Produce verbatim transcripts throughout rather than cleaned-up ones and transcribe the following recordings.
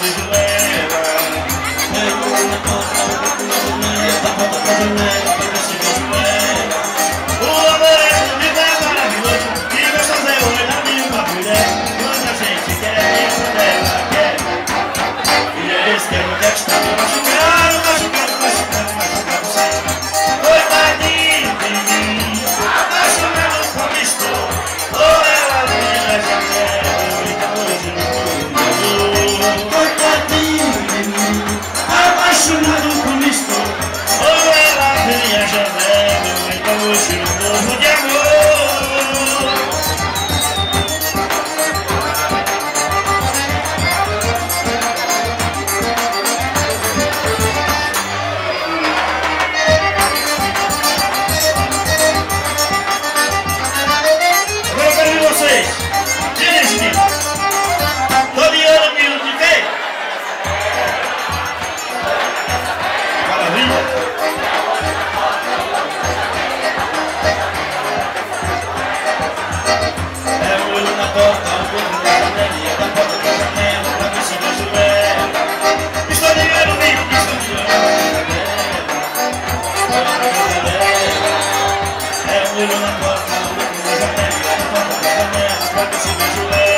vejo ela. É o olho na porta, o olho na janela, da porta pra janela, pra ver se vejo ela. O amor é bonito, é maravilhoso, que gostoso é olhar de uma mulher. Quando a gente quer, e quando ela quer. E é esse que é o que está me machucando, machucando, machucando, machucando sempre. Coitadinho de mim, apaixonado como estou. Ou ela vem na janela, então hoje não vou. Coitadinho de mim, apaixonado como estou. Ou ela vem à janela, então hoje não morro de amor.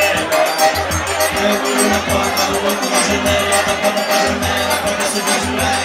Na porta, o outro na janela, da porta pra janela, pra ver se vejo ela.